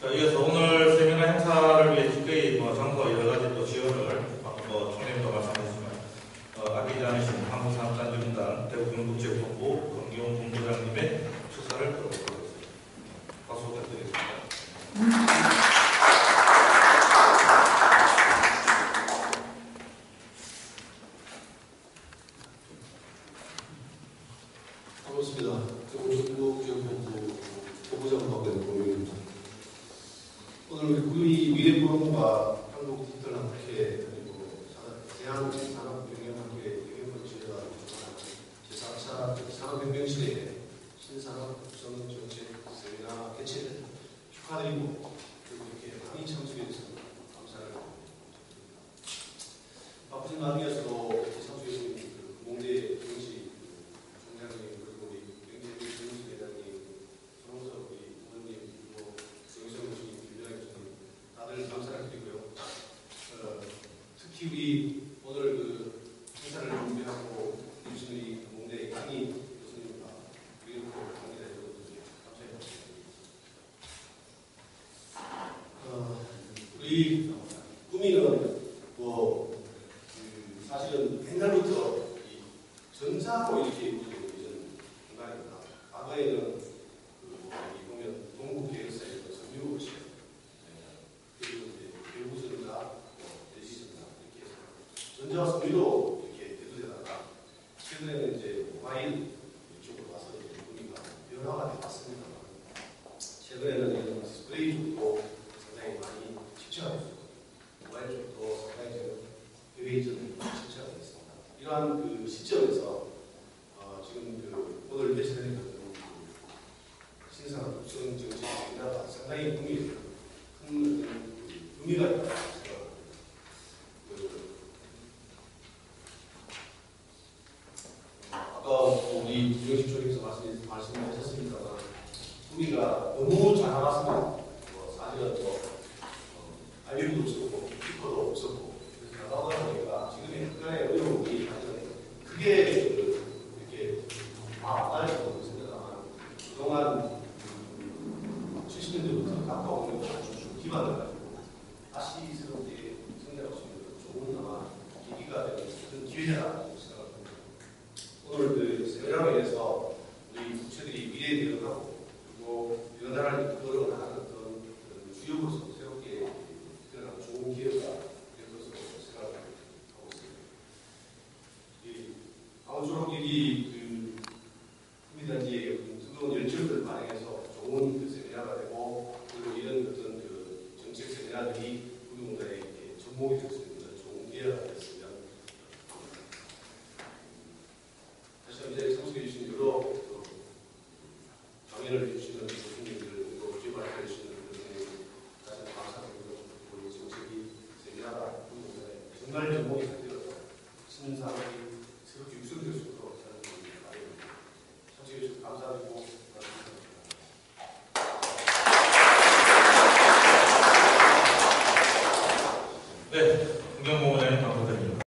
자, 이어서 오늘 세미나 행사를 위해 기꺼이 장소 여러 가지 또 지원을 총님도 말씀하셨지만 아끼지 않으신 한국산업단지공단 대구경북지역본부 권기용 본부장님의 수사를 들어보도록 하겠습니다. 박수 부탁드리겠습니다. 반갑습니다. 대구경북지역본부 본부장하고 있는 권기용입니다. 오늘 우리 구미 미래포럼과 한국 디지털 학회 그리고 대한산업경영학회 경영부지회가 제4차 산업혁명시대의 신산업 구성 정책 세미나 개최를 축하드리고 그리고 이렇게 많이 참석해 주셔서 감사를 드립니다. 바쁘신 와중에서도 참석해 주신 공대 경시 총장님 그리고 우리 경제부 경시대장님 손홍석 우리 의원님 그리고 정의성 교수님 김병현 교수님 다들 감사를 드리고요. 특히 우리 오늘 그 행사를 준비하고 해주신 우리 공대 강의 교수님과 위로코 강의를 해주셔서 감사합니다. 우리 구미는 사실은 옛날부터 이 전자로 이렇게 이전 공간입니다. 과거에는 보면 동국 계열사에서 섬유업체 그리고 이제 외부전자, 대시전자 이렇게 해서 전자와 섬유로 이렇게 대두되다가 최근에는 이제 모바일 이쪽으로 와서 이제 구미가 변화가 되었습니다. 최근에는 이런 디스플레이 쪽도 상당히 많이 집중하고 있습니다. 모바일 쪽도 상당히 지금 해외 이전을 집중하고 있습니다. 이러한 그 시점에서 지금 오늘 개최되는 신산업 구성 정책 세미나가 상당히 큰 의미가 있다고 생각합니다. 아까 우리 부정식 쪽에서 말씀하셨습니다만 구미가 너무 잘 나갔습니다. 사실은 IBM도 없었고 피커도 없었고 그래서 나가다 보니까 지금의 국가의 어려움이 사실은 크게 이렇게 알고 있습니다만 그동안 70년대부터 가까운 기반을 가지고 다시 새롭게 성장할 수 있는 좋은 아마 계기가 되는 그런 기회라고 생각합니다. 오늘 그 세미나로 인해서 우리 부처들이 미래에 대응하고 그리고 여러 나라를 이끌어 나가는 어떤 주역으로서 새롭게 태어나는 좋은 기회가 될 것으로 생각하고 있습니다. 아무쪼록 이 구미단지의 뜨거운 열정을 반영해서 좋은 그 세미나가 되고 그리고 이런 어떤 그 정책 세미나들이 구미공단에 접목이 될 수 있는 좋은 기회가 됐으면 합니다. 다시 한번 이 자리에 참석해 주신 여러 강연을 해주시는 교수님들 그리고 기발해 주시는 교수님 다시 한번 감사드리고 우리 정책이 세미나가 구미공단에 정말 접목이 잘 되어서 신산업이 새롭게 육성될 수 있도록 저는 바랍니다. 참석해 주셔서 감사드리고